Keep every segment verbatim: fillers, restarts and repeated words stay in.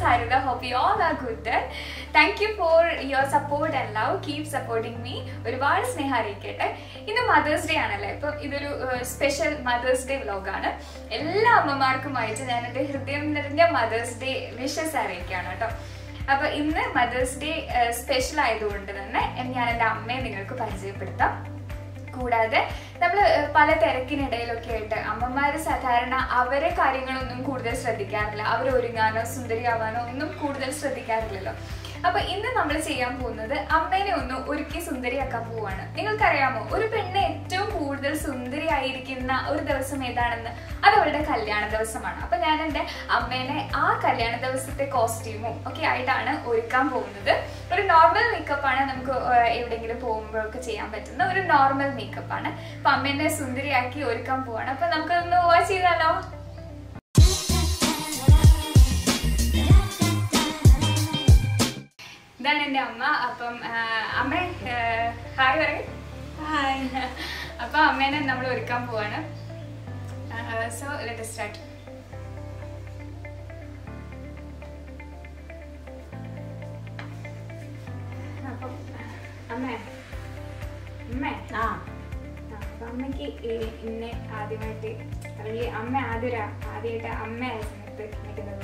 Sarida. Hope you all are good there. Thank you for your support and love. Keep supporting me. ഒരുപാട് സ്നേഹം അറിയിക്കട്ടെ. ഇന്ന് mothers day ആണല്ലേ, അപ്പം ഇതൊരു സ്പെഷ്യൽ മദേഴ്സ് ഡേ വ്ലോഗാണ്. എല്ലാ അമ്മമാർക്കുമായിട്ട് ഞാൻ എൻ്റെ ഹൃദയം നിറഞ്ഞ മദേഴ്സ് ഡേ വിഷസ് അറിയിക്കുകയാണ് കേട്ടോ. അപ്പൊ ഇന്ന് മദേഴ്സ് ഡേ സ്പെഷ്യൽ ആയതുകൊണ്ട് തന്നെ ഞാൻ എൻ്റെ അമ്മയെ നിങ്ങൾക്ക് പരിചയപ്പെടുത്താം. കൂടാതെ നമ്മൾ പല തിരക്കിനിടയിലൊക്കെ ആയിട്ട് അമ്മമാര് സാധാരണ അവരെ കാര്യങ്ങളൊന്നും കൂടുതൽ ശ്രദ്ധിക്കാറില്ല. അവർ ഒരുങ്ങാനോ സുന്ദരിയാവാനോ ഒന്നും കൂടുതൽ ശ്രദ്ധിക്കാറില്ലല്ലോ. അപ്പൊ ഇന്ന് നമ്മൾ ചെയ്യാൻ പോകുന്നത് അമ്മേനെ ഒന്ന് ഒരുക്കി സുന്ദരിയാക്കാൻ പോവാണ്. നിങ്ങൾക്കറിയാമോ, ഒരു പെണ്ണ് ഏറ്റവും കൂടുതൽ സുന്ദരിയായിരിക്കുന്ന ഒരു ദിവസം ഏതാണെന്ന്? അത് അവളുടെ കല്യാണ ദിവസമാണ്. അപ്പൊ ഞാൻ എൻ്റെ അമ്മേനെ ആ കല്യാണ ദിവസത്തെ കോസ്റ്റ്യൂമും ഒക്കെ ആയിട്ടാണ് ഒരുക്കാൻ പോകുന്നത്. ഒരു നോർമൽ മേക്കപ്പ് ആണ്, നമുക്ക് എവിടെയെങ്കിലും പോകുമ്പോഴൊക്കെ ചെയ്യാൻ പറ്റുന്ന ഒരു നോർമൽ മേക്കപ്പ് ആണ്. അപ്പൊ അമ്മേനെ സുന്ദരിയാക്കി ഒരുക്കാൻ പോവാണ്. അപ്പൊ നമുക്കൊന്ന് വാച്ച് ചെയ്താലോ? ഇതാണ് എൻ്റെ അമ്മ. അപ്പം അമ്മ ഹായ് പറയും. ഹായ്. അപ്പൊ അമ്മേനെ നമ്മൾ ഒരുക്കാൻ പോവാണ്. So let's us start. അപ്പം അമ്മേ അമ്മേ ആ അപ്പൊ അമ്മയ്ക്ക് ഇന്നെ ആദ്യമായിട്ട് അല്ലെങ്കിൽ അമ്മ ആദ്യം ആദ്യമായിട്ട് അമ്മയായ സമയത്ത് നിൽക്കുന്നത്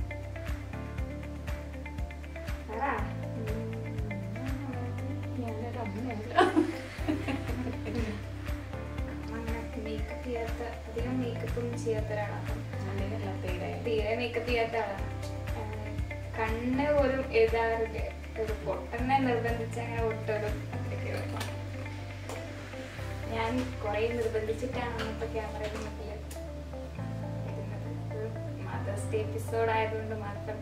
മേക്കപ്പ് ചെയ്യാത്ത അധികം മേക്കപ്പൊന്നും ചെയ്യാത്ത ഒരാളാണ്. തീരെ മേക്കപ്പ് ചെയ്യാത്ത ആളാണ്. കണ്ണ് പോലും എഴുതാറില്ല. ഒരു പൊട്ടനെ നിർബന്ധിച്ച് അങ്ങനെ ഒട്ടൊരു അത്രയ്ക്ക് എളുപ്പമാണ്. ഞാൻ കുറെ നിർബന്ധിച്ചിട്ടാണ് അന്നത്തെ ക്യാമറയുടെ മുന്നിൽ ഇരുന്നത്. ഒരു മദേഴ്സ് ഡേ എപ്പിസോഡ് ആയതുകൊണ്ട് മാത്രം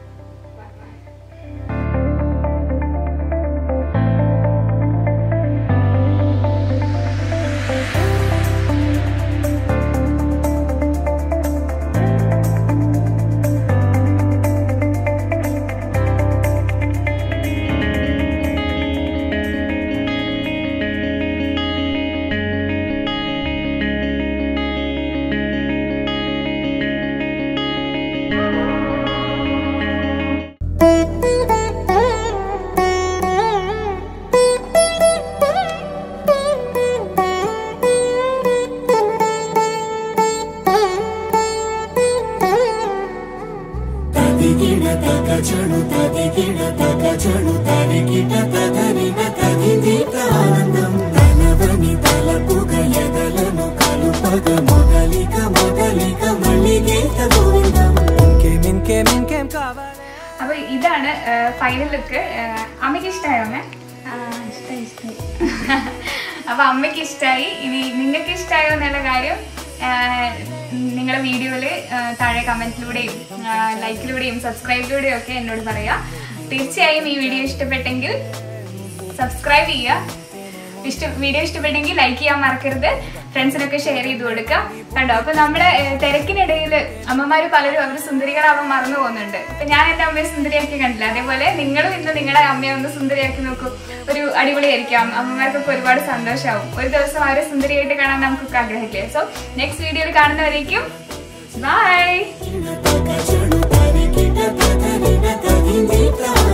അപ്പൊ ഇതാണ് ഫൈനൽ ലുക്ക്. അമ്മയ്ക്ക് ഇഷ്ടമായോ അമ്മ? അപ്പൊ അമ്മയ്ക്ക് ഇഷ്ടമായി. ഇനി നിങ്ങൾക്ക് ഇഷ്ടമായോ എന്നുള്ള കാര്യം നിങ്ങളുടെ വീഡിയോയില് താഴെ കമന്റിലൂടെയും ലൈക്കിലൂടെയും സബ്സ്ക്രൈബിലൂടെയും ഒക്കെ എന്നോട് പറയാം. തീർച്ചയായും ഈ വീഡിയോ ഇഷ്ടപ്പെട്ടെങ്കിൽ സബ്സ്ക്രൈബ് ചെയ്യുക. ഇഷ്ട വീഡിയോ ഇഷ്ടപ്പെട്ടെങ്കിൽ ലൈക്ക് ചെയ്യാൻ മറക്കരുത്. ഫ്രണ്ട്സിനൊക്കെ ഷെയർ ചെയ്ത് കൊടുക്കാം. കണ്ടോ, അപ്പൊ നമ്മുടെ തിരക്കിനിടയിൽ അമ്മമാര് പലരും അവർ സുന്ദരികളാവാൻ മറന്നു പോകുന്നുണ്ട്. അപ്പൊ ഞാൻ എൻ്റെ അമ്മയെ സുന്ദരിയാക്കി കണ്ടില്ല. അതേപോലെ നിങ്ങളും ഇന്ന് നിങ്ങളുടെ അമ്മയെ ഒന്ന് സുന്ദരിയാക്കി നോക്കൂ. ഒരു അടിപൊളിയായിരിക്കാം. അമ്മമാർക്കൊക്കെ ഒരുപാട് സന്തോഷമാവും. ഒരു ദിവസം അവരെ സുന്ദരിയായിട്ട് കാണാൻ നമുക്കൊക്കെ ആഗ്രഹിക്കില്ലേ? സോ നെക്സ്റ്റ് വീഡിയോയിൽ കാണുന്നവരേക്കും ബൈ.